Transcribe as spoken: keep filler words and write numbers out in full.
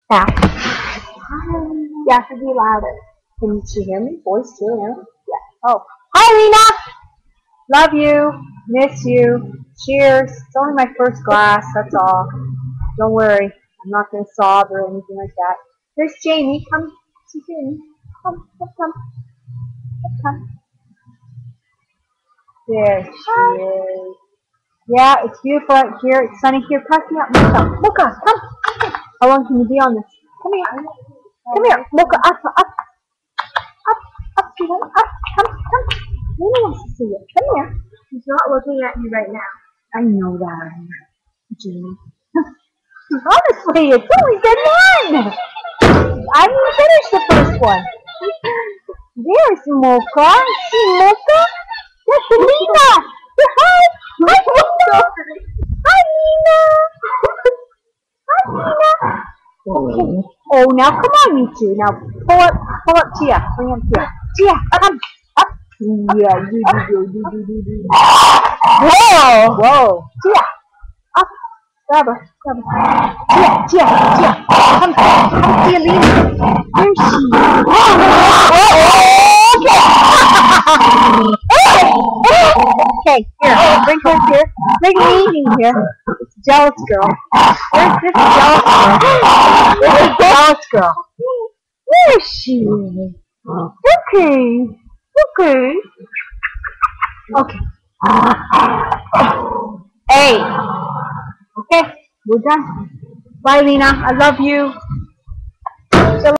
Yeah. You have to be louder. Can she hear me? Voice too, yeah? Yeah. Oh. Hi, Lena! Love you. Miss you. Cheers. It's only my first glass, that's all. Don't worry. I'm not going to sob or anything like that. There's Jamie. Come. See Jamie. Come. Come. Come. Come. There she is. Yeah, it's beautiful out here. It's sunny here. Pass me up, Mocha. Mocha, come. How long can you be on this? Come here. Come here. Mocha, up, up. Up, up, sweetheart. Up. Come, come. Lena wants to see you. Come here. He's not looking at you right now. I know that. Jamie. Honestly, it's only been one. I didn't finish the first one. There's Mocha. See Mocha? That's Lena. Hi. Hi, Lena. Hi, Lena. Hi, Lena. Okay. Oh, now come on, you two. Now pull up, pull up, Tia. Bring up Tia. Tia, come up. Yeah, you do, do, do, do, do. Whoa, whoa. Tia, up. Grab her, grab her. Tia, Tia, Tia. Come, come, Tia, Lena. Where's she? Oh, okay. Okay, here. Bring her here. Bring me in here. Jealous girl. Where's this jealous girl? Where's this jealous girl? Where is she? Okay. Okay. Okay. Hey. Okay. We're done. Bye, Lena. I love you.